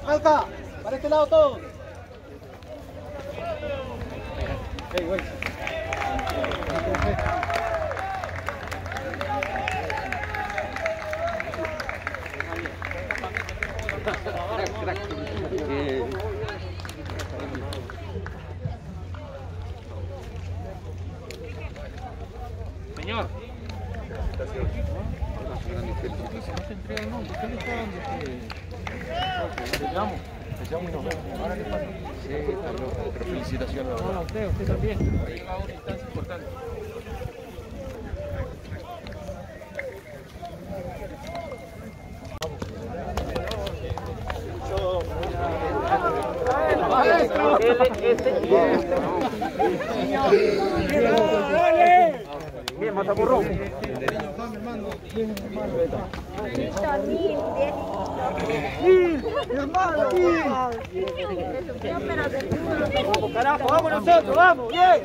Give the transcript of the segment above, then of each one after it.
Alca, para este lado todos. Hey, güey. Señor. No se entrega el monte, ¿qué le está dando usted? Le llamo y nos vemos. Ahora le paso. Sí, pero felicitaciones. No, usted también. Ahí va una instancia importante. Maestro. Bien, Mataburrón. Hermano, vamos, carajo, vamos nosotros, vamos, bien.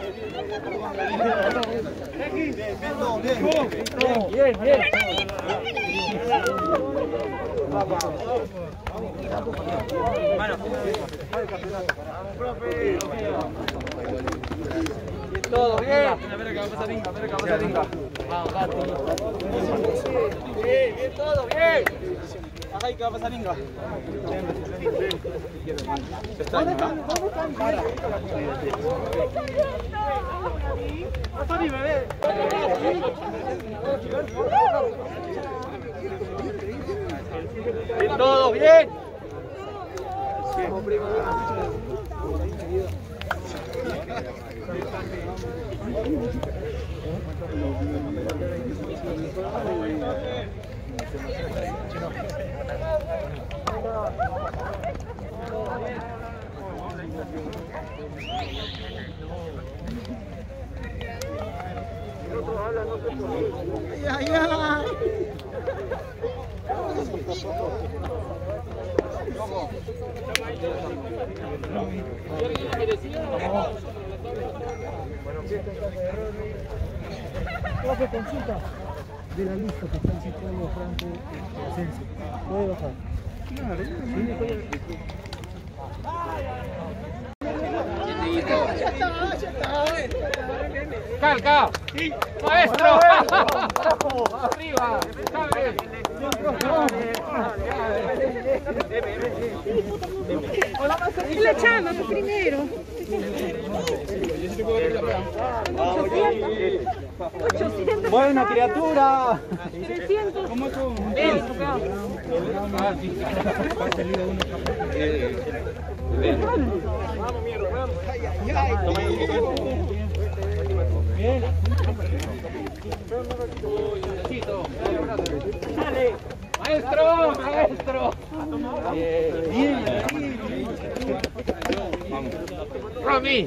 Bien. Todo bien. A ver acá, vamos a Dinga. Vamos, Gati. Bien, todo bien. Ajá, ¿y qué va a pasar, Dinga? Bien, todo bien. Profe, consulta de la lista que están citando Franco y Asensio. ¿Puede bajar? Claro, ¡Calca! Sí. ¡Maestro! ¡Arriba! ¿Sabes? Y la chama primero. 800. Buena criatura. 300. ¿Cómo es tu? Vamos, mierda, vamos. Bien. Dale. Maestro. Bien. Vamos. Rami.